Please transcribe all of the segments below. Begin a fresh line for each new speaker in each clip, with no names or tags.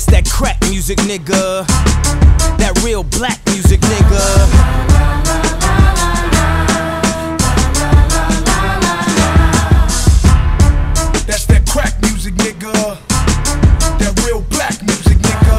that crack music, nigga. That real black music, nigga.
That's that crack music, nigga. That real black music, nigga.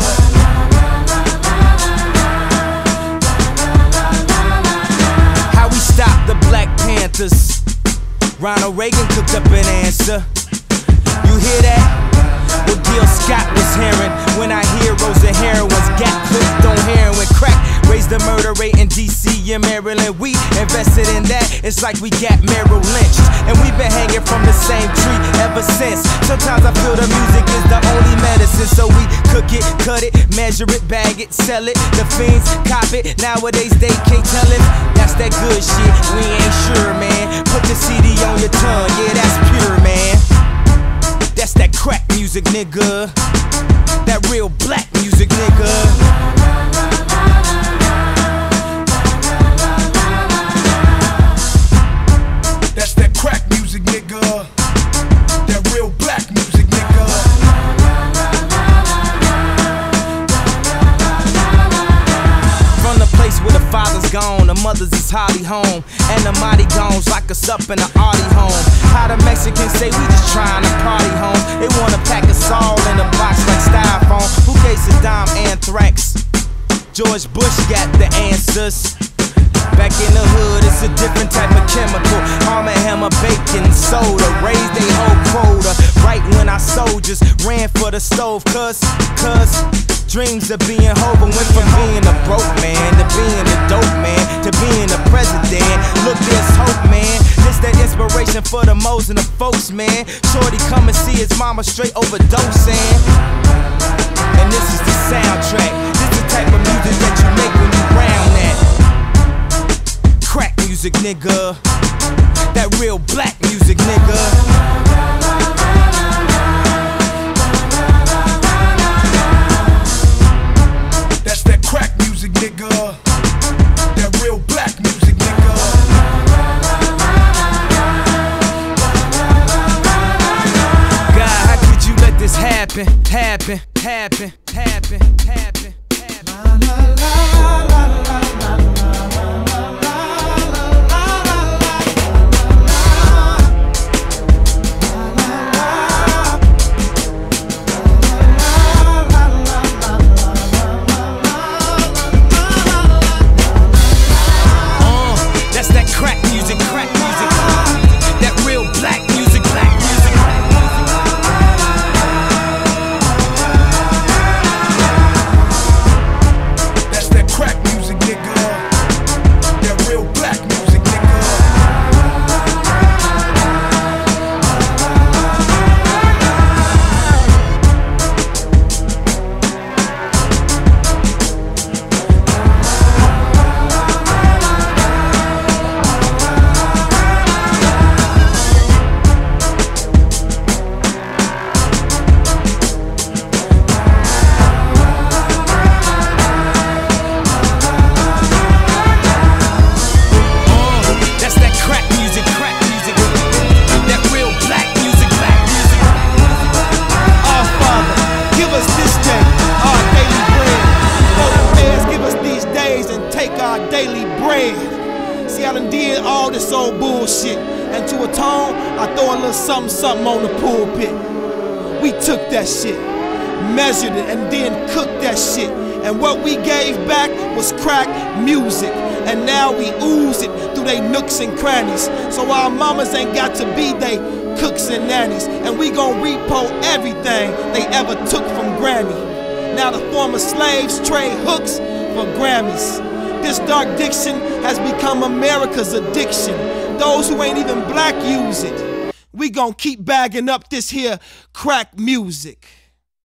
How we stop the Black Panthers? Ronald Reagan cooked up an answer. You hear that? What Gil Scott was hearing when our heroes and heroines got hooked on heroin. Crack raised the murder rate in DC and Maryland. We invested in that, it's like we got Merrill lynched. And we've been hanging from the same tree ever since. Sometimes I feel the music is the only medicine. So we cook it, cut it, measure it, bag it, sell it. The fiends cop it, nowadays they can't tell it. That's that good shit, we ain't sure, man. Put the CD on your tongue, yeah, that's pure, man. That's that crack music, nigga. That real black music, nigga.
That's that crack music, nigga. That real black music, nigga.
From the place where the father's gone, the mothers is hardly home, and the mighty gones lock us up in the arty home. How the Mexicans say we just trying to party home. They wanna pack us all in a box like styrofoam. Who gave Saddam anthrax? George Bush got the answers. Back in the hood, it's a different type of chemical. Arm and hammer, bacon, soda, raised they whole quota. Right when our soldiers ran for the stove, cuz dreams of being Hova went from being a broke man to being a dope man to being a president. Look, there's hope, man. This that inspiration for the mo's and the folks, man. Shorty come and see his mama straight overdosing. And this is the soundtrack. This the type of music that you make when you round that. Crack music, nigga. That real black music, nigga.
That's that crack music, nigga. That real black music, nigga.
God, how could you let this happen? That's that crack music, that real black music,
That's that crack music, nigga. That real black music, nigga.
Something on the pulpit. We took that shit, measured it, and then cooked that shit. And what we gave back was crack music. And now we ooze it through they nooks and crannies. So our mamas ain't got to be they cooks and nannies. And we gon' repo everything they ever took from Granny. Now the former slaves trade hooks for Grammys. This dark diction has become America's addiction. Those who ain't even black use it. We gon' keep bagging up this here crack music.